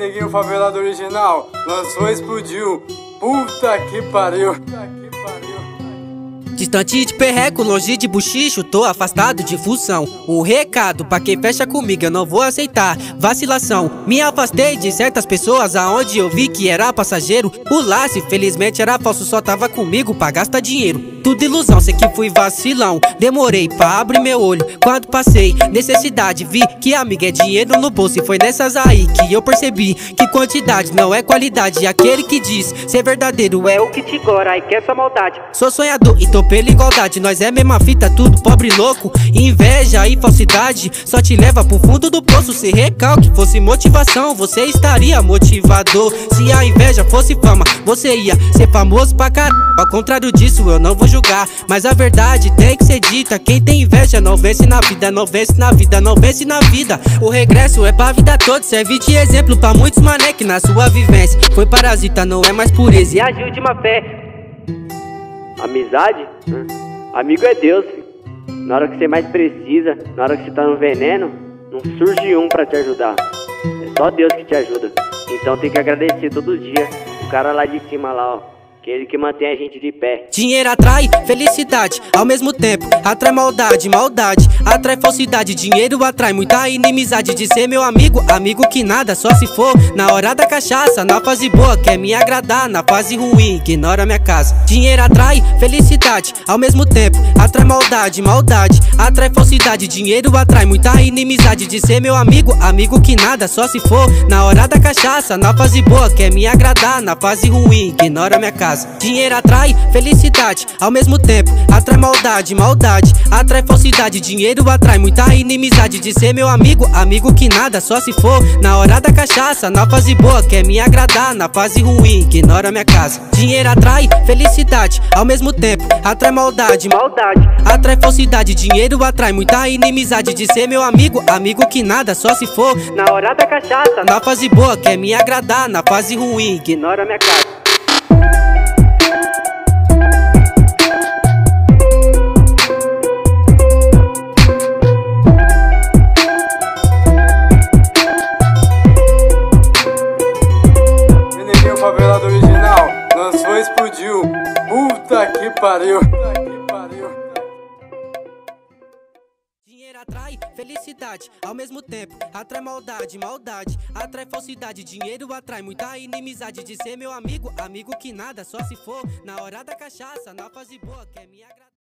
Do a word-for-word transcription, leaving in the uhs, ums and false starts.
Neguinho favelado original lançou e explodiu. Puta que pariu. Puta que pariu. Distante de perreco, longe de buchicho, tô afastado de função. Um recado pra quem fecha comigo, eu não vou aceitar vacilação. Me afastei de certas pessoas aonde eu vi que era passageiro. O laço, felizmente era falso, só tava comigo pra gastar dinheiro. Tudo ilusão, sei que fui vacilão. Demorei pra abrir meu olho. Quando passei necessidade, vi que amiga é dinheiro no bolso. E foi nessas aí que eu percebi que quantidade não é qualidade. E aquele que diz ser verdadeiro é o que te gora e quer sua maldade. Sou sonhador e tô pela igualdade. Nós é mesma fita, tudo pobre e louco. Inveja e falsidade só te leva pro fundo do poço. Se recalque fosse motivação, você estaria motivador. Se a inveja fosse fama, você ia ser famoso pra caralho. Ao contrário disso eu não vou julgar, mas a verdade tem que ser dita. Quem tem inveja não vence na vida, não vence na vida, não vence na vida. O regresso é pra vida toda, serve de exemplo pra muitos mané que na sua vivência foi parasita, não é mais pureza e agiu de má fé. Amizade? Hum. Amigo é Deus, filho. Na hora que você mais precisa, na hora que você tá no veneno, não surge um pra te ajudar. É só Deus que te ajuda. Então tem que agradecer todo dia o cara lá de cima lá, ó, que ele que mantém a gente de pé. Dinheiro atrai felicidade, ao mesmo tempo atrai maldade, maldade atrai falsidade. Dinheiro atrai muita inimizade. De ser meu amigo, amigo que nada, só se for na hora da cachaça. Na fase boa quer me agradar, na fase ruim ignora minha casa. Dinheiro atrai felicidade, ao mesmo tempo atrai maldade, maldade atrai falsidade. Dinheiro atrai muita inimizade. De ser meu amigo, amigo que nada, só se for na hora da cachaça. Na fase boa quer me agradar, na fase ruim ignora minha casa. Dinheiro atrai felicidade, ao mesmo tempo atrai maldade, maldade atrai falsidade. Dinheiro atrai muita inimizade. De ser meu amigo, amigo que nada, só se for na hora da cachaça. Na fase boa quer me agradar, na fase ruim ignora minha casa. Dinheiro atrai felicidade, ao mesmo tempo atrai maldade, maldade atrai falsidade. Dinheiro atrai muita inimizade. De ser meu amigo, amigo que nada, só se for na hora da cachaça. Na fase boa quer me agradar, na fase ruim ignora minha casa. Favelado original lançou e explodiu. Puta que pariu. Puta que pariu. Dinheiro atrai felicidade, ao mesmo tempo atrai maldade, maldade atrai falsidade. Dinheiro atrai muita inimizade. De ser meu amigo, amigo que nada, só se for na hora da cachaça. Na fase boa quer me agradar.